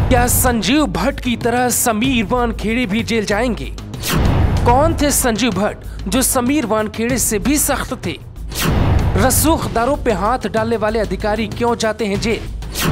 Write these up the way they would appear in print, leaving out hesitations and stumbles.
क्या संजीव भट्ट की तरह समीर वानखेड़े भी जेल जाएंगे? कौन थे संजीव भट्ट जो समीर वानखेड़े से भी सख्त थे? रसूखदारों पे हाथ डालने वाले अधिकारी क्यों जाते हैं जेल?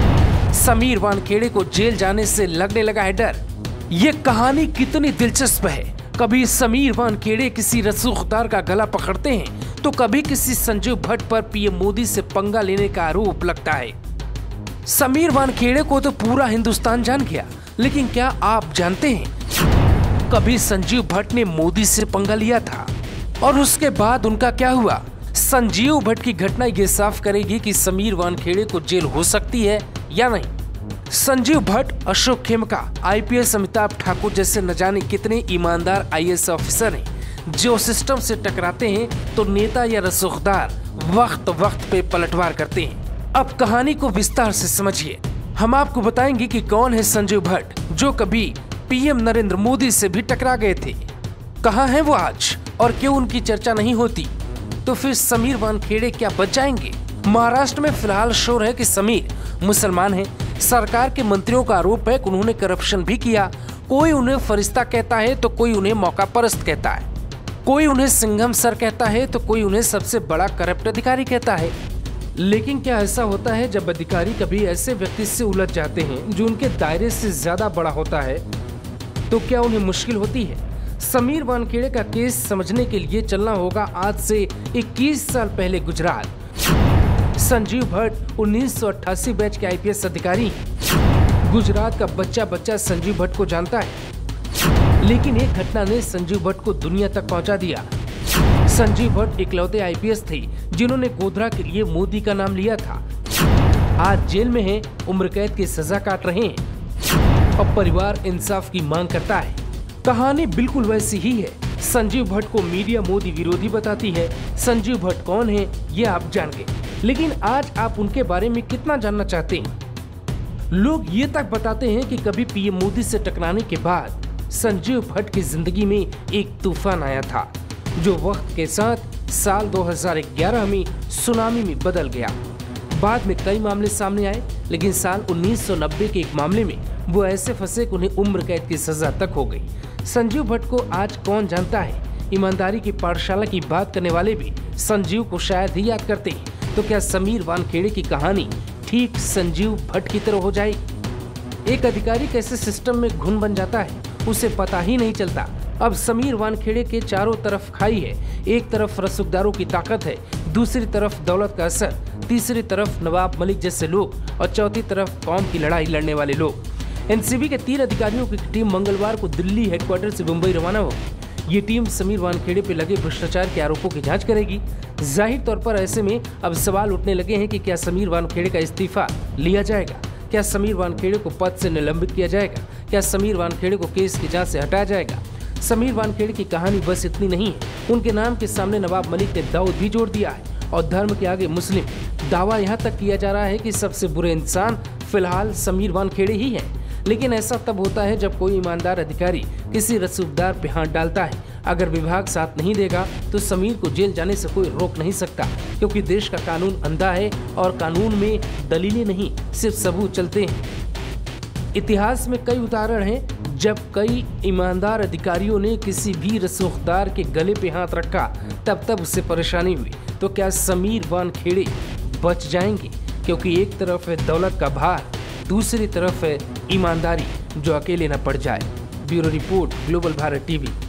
समीर वानखेड़े को जेल जाने से लगने लगा है डर। ये कहानी कितनी दिलचस्प है। कभी समीर वानखेड़े किसी रसूखदार का गला पकड़ते हैं तो कभी किसी संजीव भट्ट पर पीएम मोदी से पंगा लेने का आरोप लगता है। समीर वानखेड़े को तो पूरा हिंदुस्तान जान गया, लेकिन क्या आप जानते हैं कभी संजीव भट्ट ने मोदी से पंगा लिया था और उसके बाद उनका क्या हुआ? संजीव भट्ट की घटना ये साफ करेगी कि समीर वानखेड़े को जेल हो सकती है या नहीं। संजीव भट्ट, अशोक खेमका, आईपीएस अमिताभ ठाकुर जैसे न जाने कितने ईमानदार आईएएस ऑफिसर हैं जो सिस्टम से टकराते हैं तो नेता या रसूखदार वक्त वक्त पे पलटवार करते हैं। अब कहानी को विस्तार से समझिए। हम आपको बताएंगे कि कौन है संजीव भट्ट जो कभी पीएम नरेंद्र मोदी से भी टकरा गए थे। कहाँ हैं वो आज और क्यों उनकी चर्चा नहीं होती? तो फिर समीर वानखेड़े क्या बच जाएंगे? महाराष्ट्र में फिलहाल शोर है कि समीर मुसलमान हैं। सरकार के मंत्रियों का आरोप है कि उन्होंने करप्शन भी किया। कोई उन्हें फरिश्ता कहता है तो कोई उन्हें मौका परस्त कहता है, कोई उन्हें सिंघम सर कहता है तो कोई उन्हें सबसे बड़ा करप्ट अधिकारी कहता है। लेकिन क्या ऐसा होता है जब अधिकारी कभी ऐसे व्यक्ति से उलझ जाते हैं जो उनके दायरे से ज्यादा बड़ा होता है तो क्या उन्हें मुश्किल होती है? समीर वानखेड़े का केस समझने के लिए चलना होगा आज से 21 साल पहले गुजरात। संजीव भट्ट 1988 बैच के आईपीएस अधिकारी। गुजरात का बच्चा बच्चा संजीव भट्ट को जानता है, लेकिन एक घटना ने संजीव भट्ट को दुनिया तक पहुंचा दिया। संजीव भट्ट इकलौते आईपीएस थे जिन्होंने गोधरा के लिए मोदी का नाम लिया था। आज जेल में हैं, उम्र कैद की सजा काट रहे हैं और परिवार इंसाफ की मांग करता है। कहानी बिल्कुल वैसी ही है। संजीव भट्ट को मीडिया मोदी विरोधी बताती है। संजीव भट्ट कौन है ये आप जान गए, लेकिन आज आप उनके बारे में कितना जानना चाहते हैं? लोग ये तक बताते हैं कि कभी पीएम मोदी से टकराने के बाद संजीव भट्ट की जिंदगी में एक तूफान आया था जो वक्त के साथ साल 2011 में सुनामी में बदल गया। बाद में कई मामले सामने आए, लेकिन साल 1990 के एक मामले में वो ऐसे फंसे कि उन्हें उम्र कैद की सजा तक हो गई। संजीव भट्ट को आज कौन जानता है? ईमानदारी की पाठशाला की बात करने वाले भी संजीव को शायद ही याद करते हैं। तो क्या समीर वानखेड़े की कहानी ठीक संजीव भट्ट की तरह हो जाएगी? एक अधिकारी कैसे सिस्टम में घुन बन जाता है उसे पता ही नहीं चलता। अब समीर वानखेड़े के चारों तरफ खाई है। एक तरफ रसूखदारों की ताकत है, दूसरी तरफ दौलत का असर, तीसरी तरफ नवाब मलिक जैसे लोग और चौथी तरफ कौम की लड़ाई लड़ने वाले लोग। एनसीबी के 3 अधिकारियों की टीम मंगलवार को दिल्ली हेडक्वार्टर से मुंबई रवाना होगी। ये टीम समीर वानखेड़े पे लगे भ्रष्टाचार के आरोपों की जांच करेगी। जाहिर तौर पर ऐसे में अब सवाल उठने लगे हैं कि क्या समीर वानखेड़े का इस्तीफा लिया जाएगा? क्या समीर वानखेड़े को पद से निलंबित किया जाएगा? क्या समीर वानखेड़े को केस की जांच से हटाया जाएगा? समीर वानखेड़े की कहानी बस इतनी नहीं है। उनके नाम के सामने नवाब मलिक ने दाऊद भी जोड़ दिया है और धर्म के आगे मुस्लिम। दावा यहाँ तक किया जा रहा है कि सबसे बुरे इंसान फिलहाल समीर वानखेड़े ही हैं। लेकिन ऐसा तब होता है जब कोई ईमानदार अधिकारी किसी रसूखदार पे हाथ डालता है। अगर विभाग साथ नहीं देगा तो समीर को जेल जाने से कोई रोक नहीं सकता, क्योंकि देश का कानून अंधा है और कानून में दलीलें नहीं सिर्फ सबूत चलते हैं। इतिहास में कई उदाहरण हैं जब कई ईमानदार अधिकारियों ने किसी भी रसूखदार के गले पे हाथ रखा तब उससे परेशानी हुई। तो क्या समीर वानखेड़े बच जाएंगे? क्योंकि एक तरफ है दौलत का भार, दूसरी तरफ है ईमानदारी जो अकेले न पड़ जाए। Bureau report, global Bharat TV.